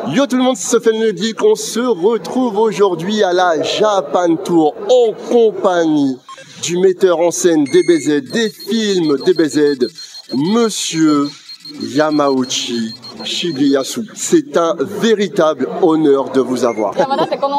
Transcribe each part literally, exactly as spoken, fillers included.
Yo tout le monde, c'est Sofiane le Geek. On se retrouve aujourd'hui à la Japan Tour en compagnie du metteur en scène D B Z, des films D B Z, Monsieur Yamauchi Shigeyasu. C'est un véritable honneur de vous avoir. Vu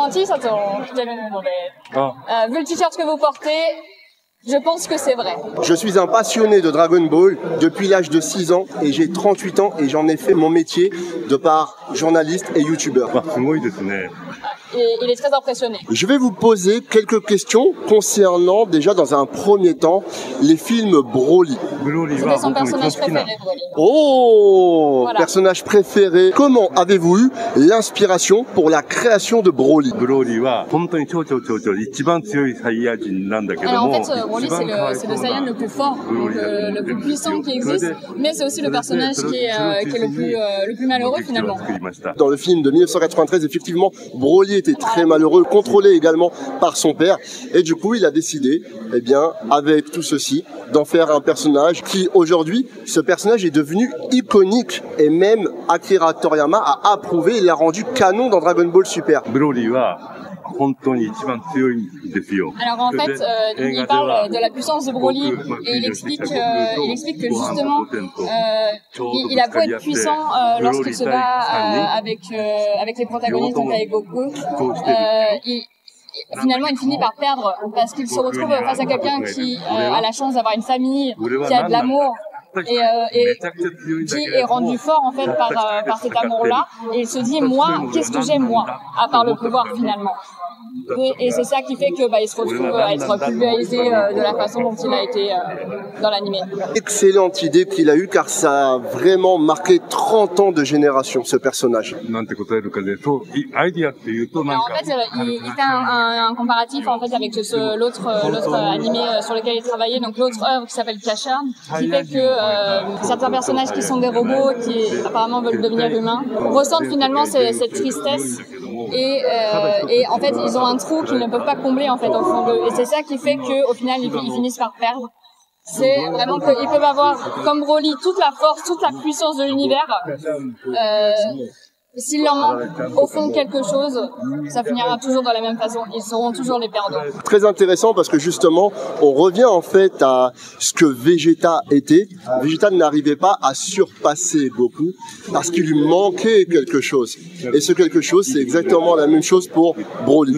le t-shirt que vous portez, je pense que c'est vrai. Je suis un passionné de Dragon Ball depuis l'âge de six ans et j'ai trente-huit ans et j'en ai fait mon métier de par journaliste et youtubeur. Et il est très impressionné. Je vais vous poser quelques questions concernant déjà dans un premier temps les films Broly. C'était son personnage préféré, Broly. Oh, voilà. Personnage préféré. Comment avez-vous eu l'inspiration pour la création de Broly? Alors en fait, euh, Broly c'est le, le Saiyan le plus fort, donc, euh, le plus puissant qui existe, mais c'est aussi le personnage qui est, euh, qui est le, plus, euh, le plus malheureux finalement. Dans le film de mille neuf cent quatre-vingt-treize, effectivement, Broly était très malheureux, contrôlé également par son père, et du coup il a décidé, eh bien, avec tout ceci, d'en faire un personnage qui aujourd'hui, ce personnage est devenu iconique, et même Akira Toriyama a approuvé, il l'a rendu canon dans Dragon Ball Super. Alors en fait, euh, il parle de la puissance de Broly et il explique, euh, il explique que justement, euh, il, il a beau être puissant euh, lorsqu'il se bat euh, avec, euh, avec les protagonistes, donc avec Goku, euh, il, finalement il finit par perdre parce qu'il se retrouve face à quelqu'un qui euh, a la chance d'avoir une famille, qui a de l'amour. Et, euh, et qui est rendu fort en fait par, euh, par cet amour-là, et il se dit moi, qu'est-ce que j'aime moi, à part le pouvoir finalement. Et, et c'est ça qui fait que bah, il se retrouve à être pulvérisé euh, de la façon dont il a été euh, dans l'animé. Excellente idée qu'il a eue car ça a vraiment marqué trente ans de génération ce personnage. Alors, en fait, il, il fait un, un, un comparatif en fait avec l'autre l'autre animé sur lequel il travaillait, donc l'autre œuvre qui s'appelle Kasha, qui fait que euh, certains personnages qui sont des robots, qui apparemment veulent devenir humains, ressentent finalement cette, cette tristesse. Et, euh, et en fait ils ont un trou qu'ils ne peuvent pas combler en fait au fond d'eux, et c'est ça qui fait qu'au final ils, ils finissent par perdre. C'est vraiment qu'ils peuvent avoir comme Broly toute la force, toute la puissance de l'univers, euh, s'il leur manque au fond quelque chose, ça finira toujours de la même façon, ils seront toujours les perdants. Très intéressant parce que justement, on revient en fait à ce que Vegeta était. Vegeta n'arrivait pas à surpasser Goku parce qu'il lui manquait quelque chose. Et ce quelque chose, c'est exactement la même chose pour Broly.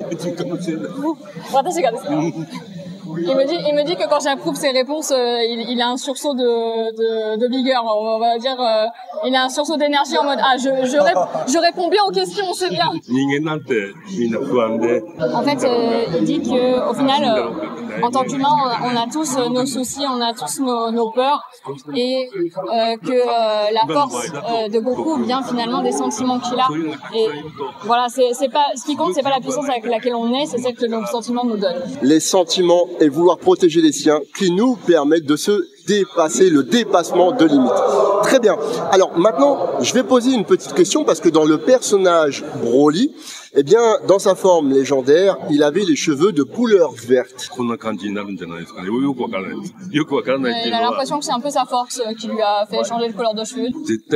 Il me dit, il me dit que quand j'approuve ses réponses, euh, il, il a un sursaut de, de, de vigueur, on va dire, euh, il a un sursaut d'énergie en mode ah je je, rép je réponds bien aux questions, c'est bien. En fait, euh, il dit que au final, euh, en tant qu'humain, on, on a tous nos soucis, on a tous nos, nos peurs, et euh, que euh, la force euh, de Goku vient finalement des sentiments qu'il a. Et voilà, c'est c'est pas ce qui compte, c'est pas la puissance avec laquelle on est, c'est celle que nos sentiments nous donnent. Les sentiments et vouloir protéger les siens qui nous permettent de se dépasser, le dépassement de limites. Très bien. Alors maintenant, je vais poser une petite question parce que dans le personnage Broly, eh bien, dans sa forme légendaire, il avait les cheveux de couleur verte. Il a l'impression que c'est un peu sa force qui lui a fait changer de couleur de cheveux.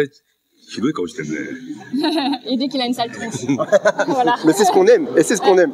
Il dit qu'il a une sale tronche. Voilà. Mais c'est ce qu'on aime, et c'est ce qu'on aime.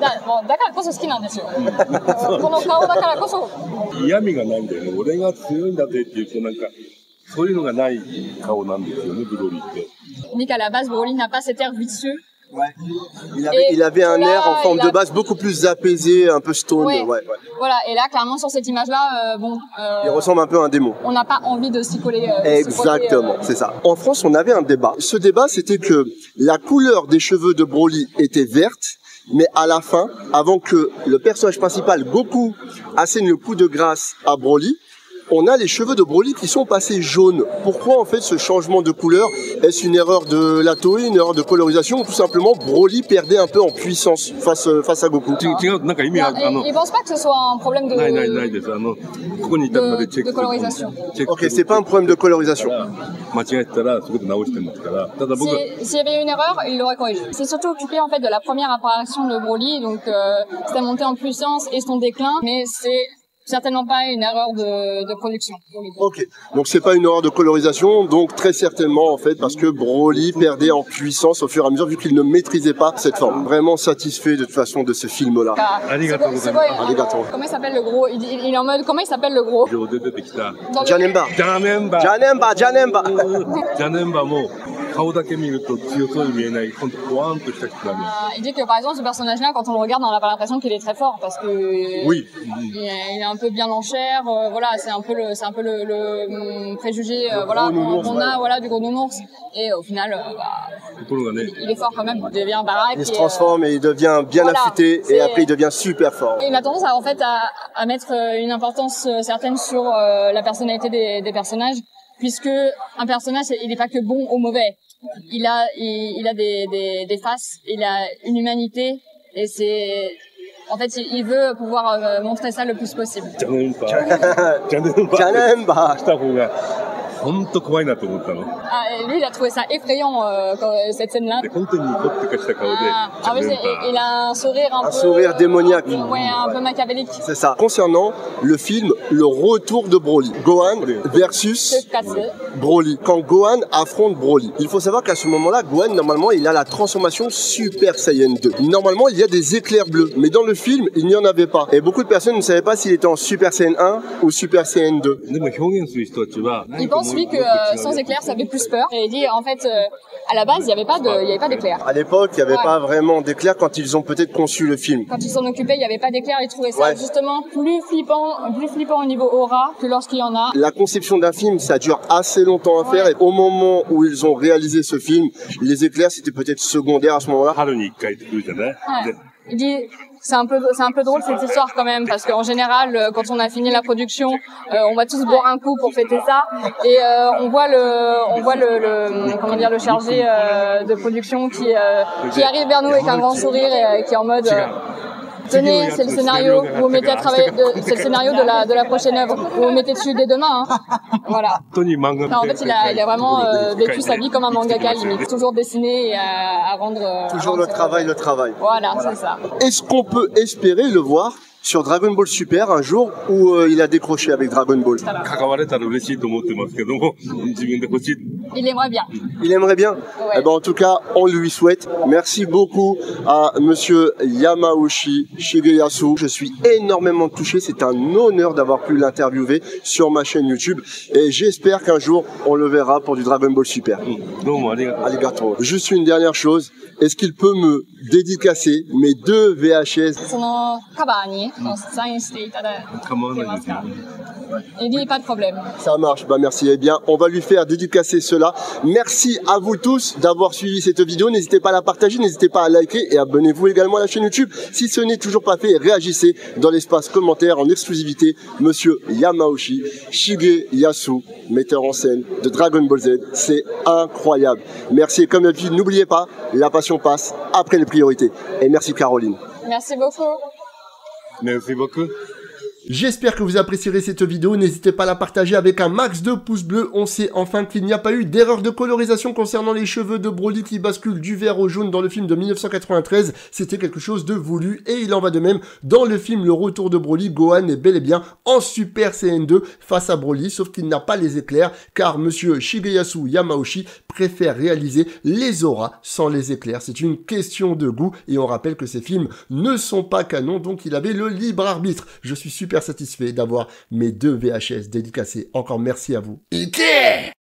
Il dit qu'à la base, Broly n'a pas cet air vicieux. Ouais. Il avait, il avait un là, air en forme de base beaucoup plus apaisé, un peu stone. Ouais. Ouais, ouais. Voilà, et là, clairement, sur cette image-là, euh, bon... Euh, il ressemble un peu à un démon. On n'a pas envie de s'y coller. Euh, Exactement, euh... c'est ça. En France, on avait un débat. Ce débat, c'était que la couleur des cheveux de Broly était verte, mais à la fin, avant que le personnage principal, Goku, assène le coup de grâce à Broly, on a les cheveux de Broly qui sont passés jaunes. Pourquoi en fait ce changement de couleur? Est-ce une erreur de la Toei, une erreur de colorisation, ou tout simplement Broly perdait un peu en puissance face, face à Goku? Non, il pense pas que ce soit un problème de, de, de colorisation. Ok, c'est pas un problème de colorisation. S'il y avait une erreur, il l'aurait corrigé. C'est surtout occupé en fait de la première apparition de Broly, donc euh, sa montée en puissance et son déclin, mais c'est certainement pas une erreur de, de production. Ok, donc c'est pas une erreur de colorisation, donc très certainement en fait parce que Broly perdait en puissance au fur et à mesure vu qu'il ne maîtrisait pas cette forme. Vraiment satisfait de toute façon de ce film-là. Arigato. Comment il s'appelle le gros? il, il est en mode comment il s'appelle le gros? Janemba. Janemba. Janemba. Janemba. Janemba も顔だけ見ると強そうに見えない、ほんとポワンとした人だね。 Il dit que par exemple ce personnage-là, quand on le regarde, on n'a pas l'impression qu'il est très fort parce que oui. il, est, il est un peu bien en chair. Euh, voilà, c'est un peu le, c'est un peu le, le, le préjugé, euh, voilà, qu'on qu a, voilà, du gros nounours. Et au final, euh, bah, il, il est fort quand même. Il devient baraque. Il se transforme et, euh, et il devient bien voilà, affûté et après il devient super fort. Et il a tendance à en fait à, à mettre une importance certaine sur euh, la personnalité des, des personnages, puisque un personnage, il n'est pas que bon ou mauvais. Il a, il, il a des, des, des faces, il a une humanité, et c'est, en fait, il veut pouvoir euh, montrer ça le plus possible. Janemba. Janemba. Ah, lui, il a trouvé ça effrayant, euh, quand, cette scène-là. Ah, en fait, il, il a un sourire un, un peu... sourire démoniaque. Ouais, un peu machiavélique. C'est ça. Concernant le film Le Retour de Broly, Gohan versus Broly. Quand Gohan affronte Broly, il faut savoir qu'à ce moment-là, Gohan, normalement, il a la transformation Super Saiyan deux. Normalement, il y a des éclairs bleus. Mais dans le film, il n'y en avait pas. Et beaucoup de personnes ne savaient pas s'il était en Super Saiyan un ou Super Saiyan deux. Il pense lui que euh, sans éclair ça fait plus peur et il dit en fait euh, à la base il n'y avait pas de il y avait pas d'éclair. À l'époque il n'y avait ouais. pas vraiment d'éclair quand ils ont peut-être conçu le film. Quand ils s'en occupaient il n'y avait pas d'éclair, ils trouvaient ça ouais. justement plus flippant plus flippant au niveau aura que lorsqu'il y en a. La conception d'un film ça dure assez longtemps à ouais. faire et au moment où ils ont réalisé ce film les éclairs c'était peut-être secondaire à ce moment-là. Ouais. Il dit c'est un peu c'est un peu drôle cette histoire quand même parce qu'en général quand on a fini la production euh, on va tous boire un coup pour fêter ça et euh, on voit le on voit le, le comment dire le chargé euh, de production qui euh, qui arrive vers nous avec un grand sourire et euh, qui est en mode euh, tenez, c'est le scénario, vous vous mettez à travailler, c'est le scénario de la, de la prochaine œuvre, vous vous mettez dessus dès demain, hein. Voilà. Enfin, en fait, il a, il a vraiment euh, vécu sa vie comme un mangaka, limite. Toujours dessiné et à, à rendre... Euh, Toujours à le rendre travail, le travail. Voilà, c'est ça. Est-ce qu'on peut espérer le voir sur Dragon Ball Super un jour où euh, il a décroché avec Dragon Ball? Il aimerait bien. Il aimerait bien ouais. Eh ben, en tout cas, on lui souhaite. Merci beaucoup à monsieur Yamauchi Shigeyasu. Je suis énormément touché. C'est un honneur d'avoir pu l'interviewer sur ma chaîne YouTube. Et j'espère qu'un jour, on le verra pour du Dragon Ball Super. Arigato. Juste une dernière chose. Est-ce qu'il peut me dédicacer mes deux V H S? Il dit pas de problème. Ça marche, bah merci. Eh bien, on va lui faire dédicacer cela. Merci à vous tous d'avoir suivi cette vidéo. N'hésitez pas à la partager, n'hésitez pas à liker et abonnez-vous également à la chaîne YouTube. Si ce n'est toujours pas fait, réagissez dans l'espace commentaire en exclusivité. Monsieur Yamauchi Shigeyasu, metteur en scène de Dragon Ball Z. C'est incroyable. Merci et comme d'habitude, n'oubliez pas, la passion passe après les priorités. Et merci Caroline. Merci beaucoup. Merci beaucoup. J'espère que vous apprécierez cette vidéo, n'hésitez pas à la partager avec un max de pouces bleus. On sait enfin qu'il n'y a pas eu d'erreur de colorisation concernant les cheveux de Broly qui basculent du vert au jaune dans le film de mille neuf cent quatre-vingt-treize. C'était quelque chose de voulu et il en va de même dans le film Le Retour de Broly. Gohan est bel et bien en Super Saiyan deux face à Broly, sauf qu'il n'a pas les éclairs car monsieur Shigeyasu Yamauchi préfère réaliser les auras sans les éclairs. C'est une question de goût et on rappelle que ces films ne sont pas canons, donc il avait le libre arbitre. Je suis super satisfait d'avoir mes deux V H S dédicacés. Encore merci à vous. Ike